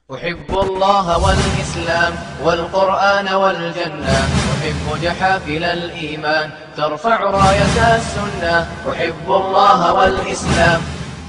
أحب الله والإسلام والقرآن والجنة، أحب جحافل الإيمان ترفع راية السنة. أحب الله والإسلام.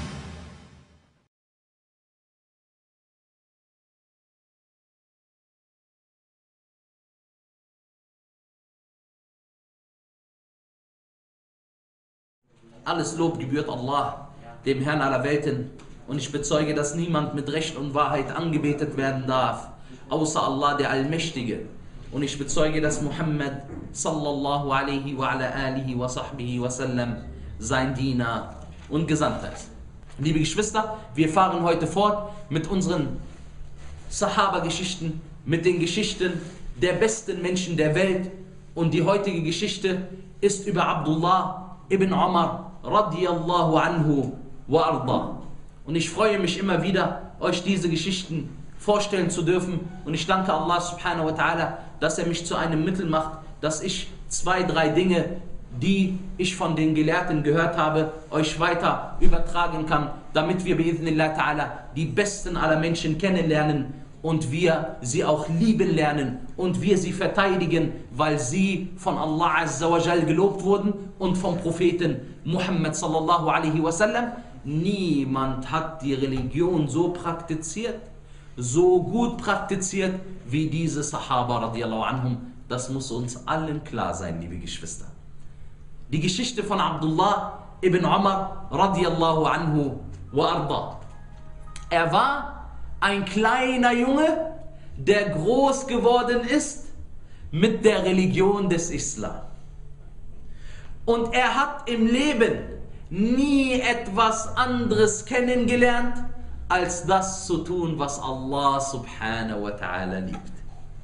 Alles Lob gebührt Allah, dem Herrn aller Welten, und ich bezeuge, dass niemand mit Recht und Wahrheit angebetet werden darf, außer Allah, der Allmächtige. Und ich bezeuge, dass Muhammad sallallahu alaihi wa ala alihi wa sahbihi wa sallam sein Diener und Gesandter ist. Liebe Geschwister, wir fahren heute fort mit unseren Sahaba-Geschichten, mit den Geschichten der besten Menschen der Welt. Und die heutige Geschichte ist über Abdullah ibn Umar radiyallahu anhu wa arda. Und ich freue mich immer wieder, euch diese Geschichten vorstellen zu dürfen. Und ich danke Allah subhanahu wa ta'ala, dass er mich zu einem Mittel macht, dass ich 2, 3 Dinge, die ich von den Gelehrten gehört habe, euch weiter übertragen kann, damit wir bi'idhnillah ta'ala die besten aller Menschen kennenlernen und wir sie auch lieben lernen und wir sie verteidigen, weil sie von Allah azza wa jal gelobt wurden und vom Propheten Muhammad sallallahu alaihi wasallam. Niemand hat die Religion so praktiziert, so gut praktiziert wie diese Sahaba radiallahu anhum. Das muss uns allen klar sein, liebe Geschwister. Die Geschichte von Abdullah ibn Umar radiallahu anhu wa arda. Er war ein kleiner Junge, der groß geworden ist mit der Religion des Islam. Und er hat im Leben nie etwas anderes kennengelernt, als das zu tun, was Allah subhanahu wa ta'ala liebt.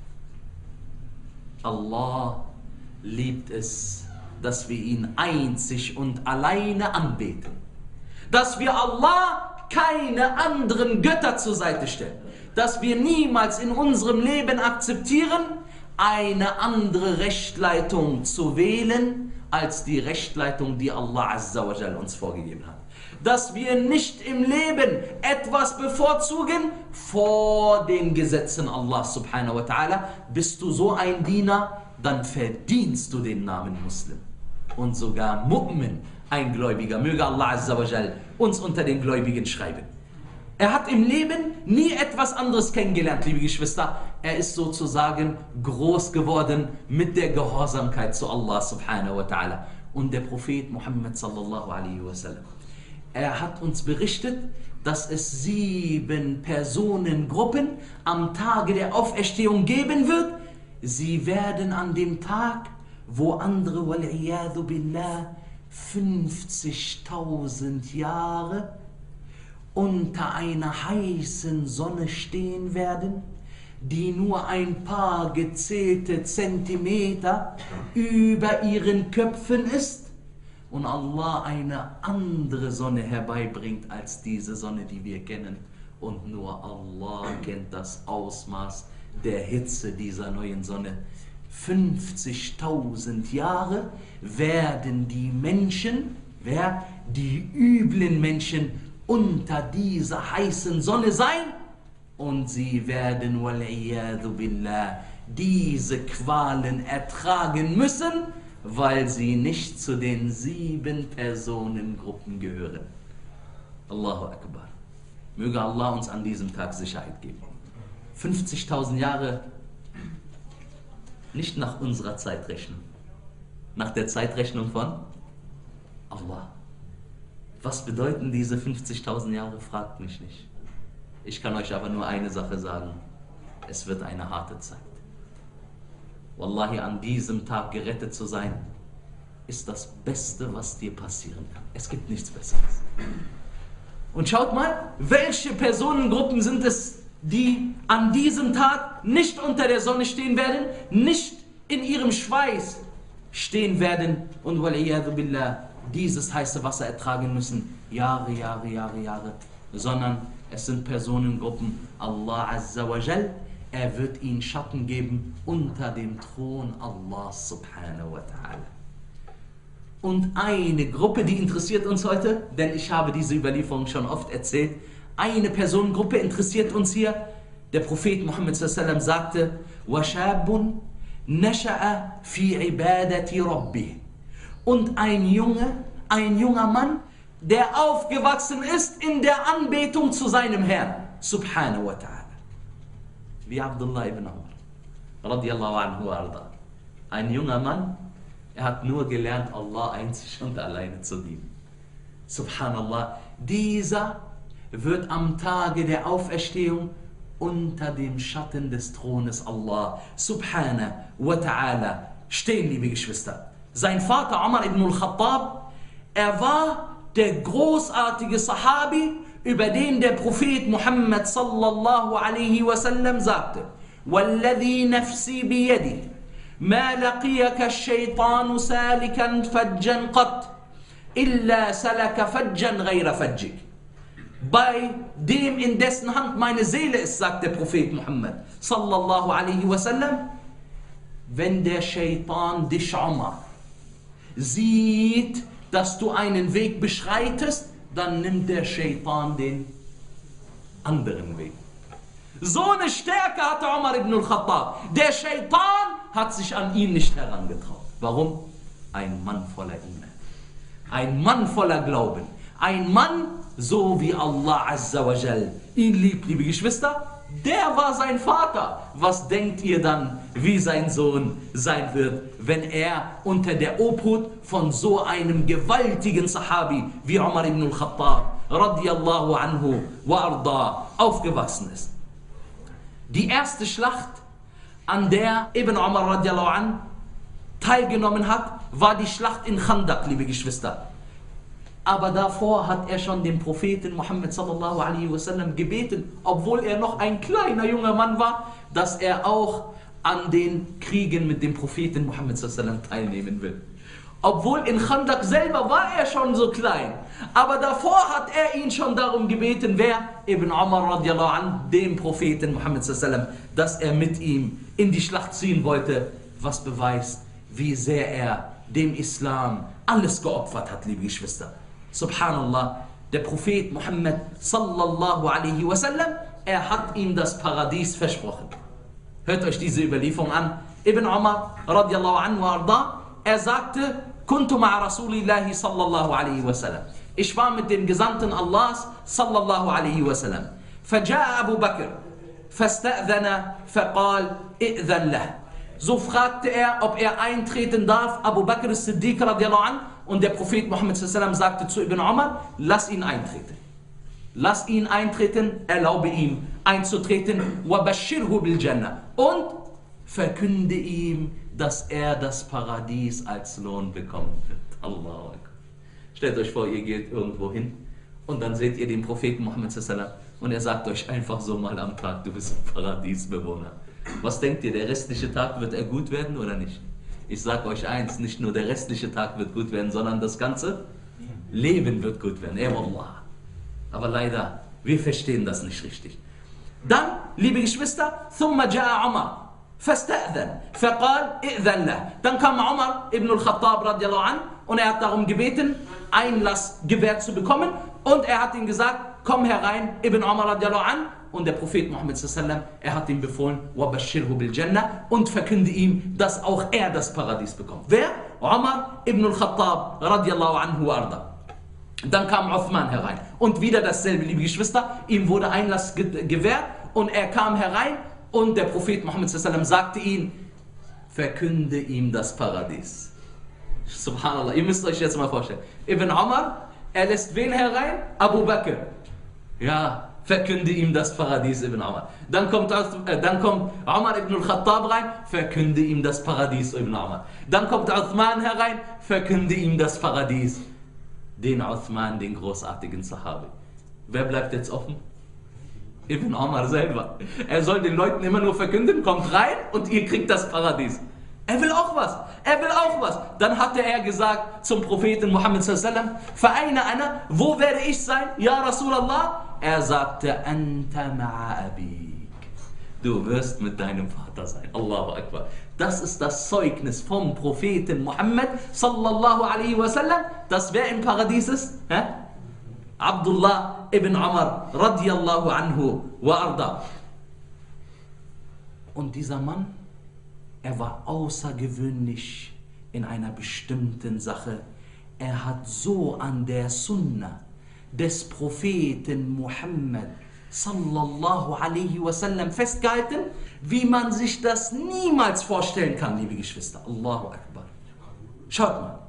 Allah liebt es, dass wir ihn einzig und alleine anbeten. Dass wir Allah keine anderen Götter zur Seite stellen. Dass wir niemals in unserem Leben akzeptieren, eine andere Rechtleitung zu wählen, als die Rechtleitung, die Allah azza wa jal uns vorgegeben hat. Dass wir nicht im Leben etwas bevorzugen vor den Gesetzen Allah subhanahu wa ta'ala. Bist du so ein Diener, dann verdienst du den Namen Muslim. Und sogar Mu'min, ein Gläubiger. Möge Allah azza wa jal uns unter den Gläubigen schreiben. Er hat im Leben nie etwas anderes kennengelernt, liebe Geschwister. Er ist sozusagen groß geworden mit der Gehorsamkeit zu Allah subhanahu wa ta'ala. Und der Prophet Muhammad sallallahu alaihi wasallam, er hat uns berichtet, dass es 7 Personengruppen am Tage der Auferstehung geben wird. Sie werden an dem Tag, wo andere, wal'iyadu billah, 50.000 Jahre unter einer heißen Sonne stehen werden, die nur ein paar gezählte Zentimeter über ihren Köpfen ist und Allah eine andere Sonne herbeibringt als diese Sonne, die wir kennen. Und nur Allah kennt das Ausmaß der Hitze dieser neuen Sonne. 50.000 Jahre werden die Menschen, die üblen Menschen, unter dieser heißen Sonne sein und sie werden wal'iyadu billah diese Qualen ertragen müssen, weil sie nicht zu den 7 Personengruppen gehören. Allahu Akbar. Möge Allah uns an diesem Tag Sicherheit geben. 50.000 Jahre nicht nach unserer Zeitrechnung, nach der Zeitrechnung von Allah. Was bedeuten diese 50.000 Jahre? Fragt mich nicht. Ich kann euch aber nur eine Sache sagen. Es wird eine harte Zeit. Wallahi, an diesem Tag gerettet zu sein, ist das Beste, was dir passieren kann. Es gibt nichts Besseres. Und schaut mal, welche Personengruppen sind es, die an diesem Tag nicht unter der Sonne stehen werden, nicht in ihrem Schweiß stehen werden und wal'iyadu billah dieses heiße Wasser ertragen müssen, Jahre, sondern es sind Personengruppen, Allah azza wa jal, er wird ihnen Schatten geben unter dem Thron Allah subhanahu wa ta'ala. Und eine Gruppe, die interessiert uns heute, denn ich habe diese Überlieferung schon oft erzählt, eine Personengruppe interessiert uns hier, Der Prophet Muhammad sallam sagte, وَشَابٌ نَشَأَ فِي عِبَادَةِ رَبِّهِ. Und ein junger Mann, der aufgewachsen ist in der Anbetung zu seinem Herrn, subhanahu wa ta'ala. Wie Abdullah ibn Umar, radiallahu anhu arda. Ein junger Mann, er hat nur gelernt, Allah einzig und alleine zu dienen. Subhanallah, dieser wird am Tage der Auferstehung unter dem Schatten des Thrones Allah, subhanahu wa ta'ala, stehen, liebe Geschwister. Sein Vater Umar ibn al-Khattab, er war der großartige Sahabi, über den der Prophet Muhammad sallallahu alaihi wasallam sagte, وَالَّذِي نَفْسِي بِيَدِهِ مَا لَقِيَكَ الشَّيْطَانُ سَالِكًا فَجًّا قَطْ إِلَّا سَلَكَ فَجًّا غَيْرَ فَجِّكَ. Bei dem, in dessen Hand meine Seele ist, sagt der Prophet Muhammad sallallahu alaihi wasallam, wenn der Shaitan dich, Umar, sieht, dass du einen Weg beschreitest, dann nimmt der Shaitan den anderen Weg. So eine Stärke hatte Umar ibn al-Khattab. Der Shaitan hat sich an ihn nicht herangetraut. Warum? Ein Mann voller Iman. Ein Mann voller Glauben. Ein Mann, so wie Allah Azza wa Jal ihn liebt, liebe Geschwister. Der war sein Vater. Was denkt ihr dann, wie sein Sohn sein wird, wenn er unter der Obhut von so einem gewaltigen Sahabi wie Umar ibn al-Khattab radiyallahu anhu wa arda aufgewachsen ist? Die erste Schlacht, an der Ibn Umar radiyallahu an teilgenommen hat, war die Schlacht in Khandak, liebe Geschwister. Aber davor hat er schon den Propheten Muhammad sallallahu alaihi wasallam gebeten, obwohl er noch ein kleiner junger Mann war, dass er auch an den Kriegen mit dem Propheten Muhammad sallallahu alaihi wasallam teilnehmen will. Obwohl in Khandak selber war er schon so klein, aber davor hat er ihn schon darum gebeten, wer? Ibn Umar radiallahu an, dem Propheten Muhammad sallallahu alaihi wasallam, dass er mit ihm in die Schlacht ziehen wollte, was beweist, wie sehr er dem Islam alles geopfert hat, liebe Geschwister. Subhanallah, der Prophet Muhammad sallallahu alaihi wasallam, er hat ihm das Paradies versprochen. Hört euch diese Überlieferung an. Ibn Umar radiallahu anhu arda, er sagte, kuntu ma'a Rasulillahi sallallahu alaihi wasallam. Ich war mit dem Gesandten Allahs sallallahu alaihi wasallam. Faja'a Abu Bakr, fasta'dhana, faqal, i'dhan lah. So fragte er, ob er eintreten darf, Abu Bakr as-Siddiq radiallahu anhu, und der Prophet Muhammad sallallahu alaihi wasallam sagte zu Ibn Umar, lass ihn eintreten. Lass ihn eintreten, erlaube ihm einzutreten, wa bashirhu bil Jannah, und verkünde ihm, dass er das Paradies als Lohn bekommen wird. Allahu Akbar. Stellt euch vor, ihr geht irgendwo hin und dann seht ihr den Propheten Muhammad sallallahu alaihi wasallam und er sagt euch einfach so mal am Tag, du bist ein Paradiesbewohner. Was denkt ihr, der restliche Tag wird er gut werden oder nicht? Ich sage euch eins, nicht nur der restliche Tag wird gut werden, sondern das ganze Leben wird gut werden. Wallah. Aber leider, wir verstehen das nicht richtig. Dann, liebe Geschwister, ثم جاء عمر فاستأذن فقال إئذن له. Dann kam Umar ibn al-Khattab radiallahu an und er hat darum gebeten, Einlass gewährt zu bekommen, und er hat ihm gesagt, komm herein, Ibn Umar radiallahu an. Und der Prophet Muhammad sallallahu alaihi wasallam, er hat ihm befohlen, وَبَشِّرْهُ بِالْجَنَّةِ, und verkünde ihm, dass auch er das Paradies bekommt. Wer? Umar ibn al-Khattab radiallahu anhu arda. Dann kam Uthman herein und wieder dasselbe, liebe Geschwister, ihm wurde Einlass gewährt und er kam herein und der Prophet Muhammad sallallahu alaihi wasallam sagte ihm, verkünde ihm das Paradies. Subhanallah, ihr müsst euch jetzt mal vorstellen. Ibn Umar, er lässt wen herein? Abu Bakr. Ja, verkünde ihm das Paradies, Ibn Umar. Dann kommt Umar ibn al-Khattab rein, verkünde ihm das Paradies, Ibn Umar. Dann kommt Uthman herein, verkünde ihm das Paradies. Den Uthman, den großartigen Sahabi. Wer bleibt jetzt offen? Ibn Umar selber. Er soll den Leuten immer nur verkünden, kommt rein und ihr kriegt das Paradies. Er will auch was. Er will auch was. Dann hatte er gesagt zum Propheten Muhammad sallallahu alaihi wasallam, Fa'ayna ana, wo werde ich sein? Ja Rasulallah. Er sagte, Anta ma'a abik. Du wirst mit deinem Vater sein. Allahu Akbar. Das ist das Zeugnis vom Propheten Muhammad sallallahu alaihi wasallam, dass wer im Paradies ist? Abdullah ibn Umar radiyallahu anhu wa arda. Und dieser Mann, er war außergewöhnlich in einer bestimmten Sache. Er hat so an der Sunna des Propheten Muhammad sallallahu alaihi wasallam festgehalten, wie man sich das niemals vorstellen kann, liebe Geschwister. Allahu Akbar. Schaut mal.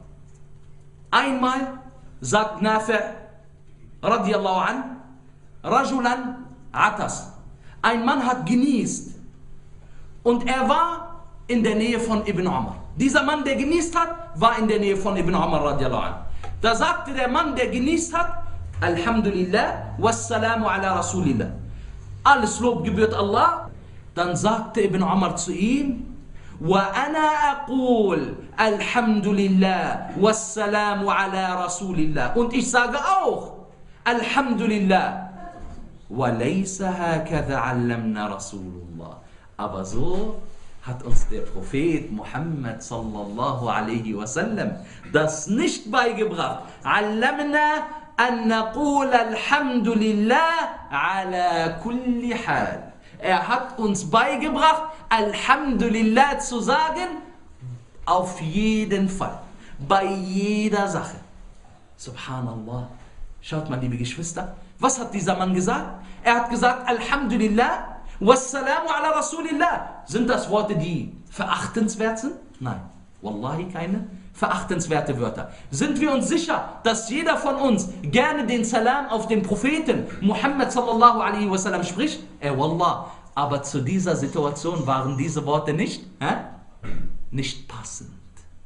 Einmal sagt Nafi' radiallahu an, Rajulan atas. Ein Mann hat genießt und er war in der Nähe von Ibn Umar. Dieser Mann, der genießt hat, war in der Nähe von Ibn Umar radiallahu an. Da sagte der Mann, der genießt hat, Alhamdulillah, wassalamu ala Rasulillah. Alles Lob gebührt Allah. Dann sagte Ibn Umar zu ihm, wa ana aqul, Alhamdulillah, wassalamu ala Rasulillah. Und ich sage auch, Alhamdulillah, wa laysa hakadha allamna Rasulullah. Aber so hat uns der Prophet Muhammad sallallahu alaihi wasallam das nicht beigebracht. Allamna an naqul alhamdulillah ala kulli hal. Er hat uns beigebracht, Alhamdulillah zu sagen, auf jeden Fall, bei jeder Sache. Subhanallah. Schaut mal, liebe Geschwister, was hat dieser Mann gesagt? Er hat gesagt, Alhamdulillah, wassalamu ala Rasulillah. Sind das Worte, die verachtenswert sind? Nein, wallahi keine verachtenswerte Wörter. Sind wir uns sicher, dass jeder von uns gerne den Salam auf den Propheten Muhammad sallallahu alaihi wasallam spricht? Wallah. Aber zu dieser Situation waren diese Worte nicht passend.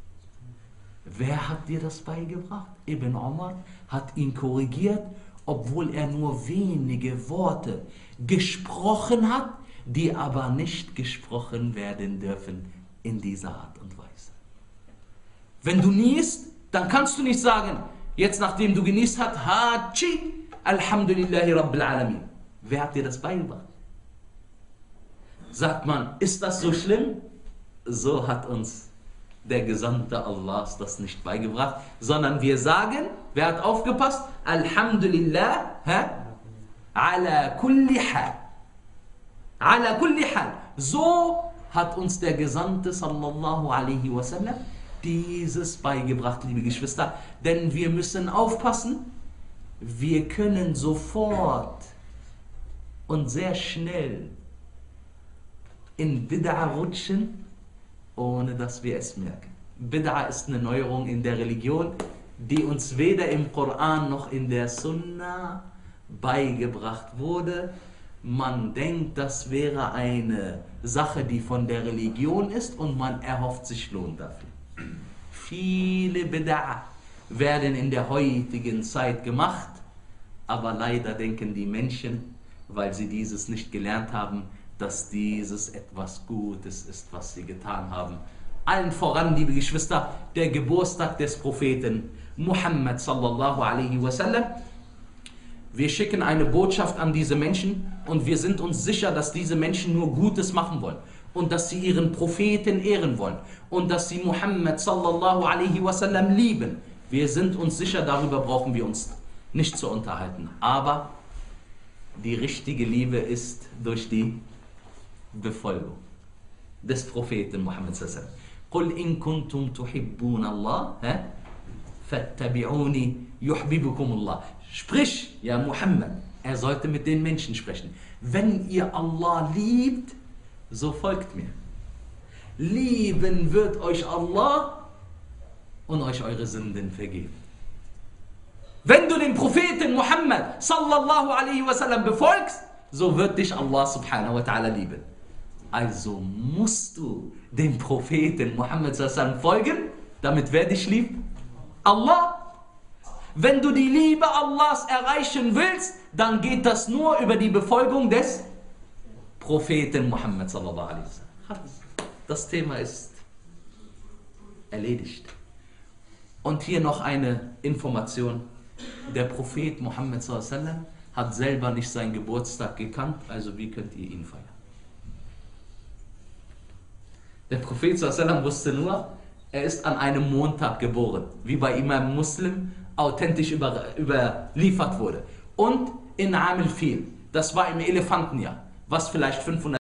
Wer hat dir das beigebracht? Ibn Umar hat ihn korrigiert, obwohl er nur wenige Worte gesprochen hat, die aber nicht gesprochen werden dürfen in dieser Art und Weise. Wenn du niest, dann kannst du nicht sagen, jetzt nachdem du genießt hast, Hachi, Alhamdulillahi Rabbil Alamin. Wer hat dir das beigebracht? Sagt man, ist das so schlimm? So hat uns der Gesandte Allahs das nicht beigebracht, sondern wir sagen, wer hat aufgepasst? Alhamdulillah, ala kulli hal. Ala kulli hal. So hat uns der Gesandte sallallahu alaihi wasallam dieses beigebracht, liebe Geschwister. Denn wir müssen aufpassen, wir können sofort und sehr schnell in Bid'a rutschen, ohne dass wir es merken. Bid'a ist eine Neuerung in der Religion, die uns weder im Koran noch in der Sunna beigebracht wurde. Man denkt, das wäre eine Sache, die von der Religion ist und man erhofft sich Lohn dafür. Viele Bid'a werden in der heutigen Zeit gemacht, aber leider denken die Menschen, weil sie dieses nicht gelernt haben, dass dieses etwas Gutes ist, was sie getan haben. Allen voran, liebe Geschwister, der Geburtstag des Propheten Muhammad sallallahu alaihi wasallam. Wir schicken eine Botschaft an diese Menschen und wir sind uns sicher, dass diese Menschen nur Gutes machen wollen und dass sie ihren Propheten ehren wollen und dass sie Muhammad sallallahu alaihi wasallam lieben. Wir sind uns sicher, darüber brauchen wir uns nicht zu unterhalten. Aber die richtige Liebe ist durch die Befolgung des Propheten Muhammad sallallahu alaihi wasallam. Qul in kuntum tuhibbuna Allah, fattabi'uni yuhibbukum Allah. Sprich, ja Muhammad, er sollte mit den Menschen sprechen. Wenn ihr Allah liebt, so folgt mir. Lieben wird euch Allah und euch eure Sünden vergeben. Wenn du den Propheten Muhammad sallallahu alaihi wasallam befolgst, so wird dich Allah subhanahu wa ta'ala lieben. Also musst du dem Propheten Muhammad sallallahu alaihi wasallam folgen, damit wer dich liebt? Allah. Wenn du die Liebe Allahs erreichen willst, dann geht das nur über die Befolgung des Propheten Muhammad sallallahu alaihi wasallam. Das Thema ist erledigt. Und hier noch eine Information. Der Prophet Muhammad sallallahu alaihi wasallam hat selber nicht seinen Geburtstag gekannt, also wie könnt ihr ihn feiern? Der Prophet sallallahu alaihi wasallam wusste nur, er ist an einem Montag geboren, wie bei Imam Muslim authentisch überliefert wurde. Und in Am al-Fil, das war im Elefantenjahr, was vielleicht 500